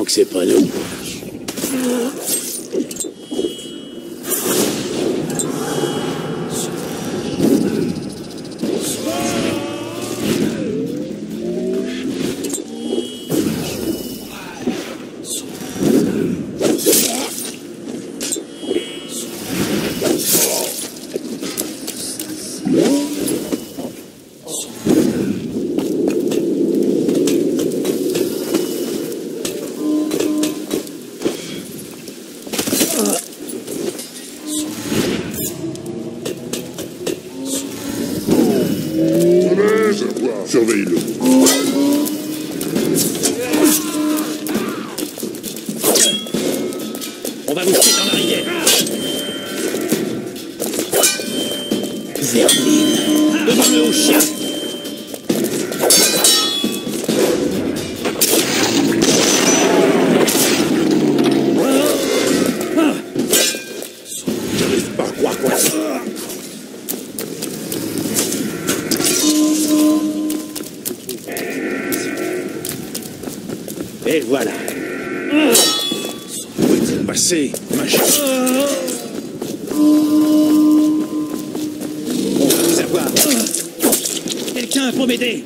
que c'est pas nous. Surveille-le. On va vous jeter dans la rivière. Vermine. Devant-le au chien. J'arrive pas à croire quoi. Et voilà. Où est-il passé, machin? On va vous avoir. Quelqu'un pour m'aider.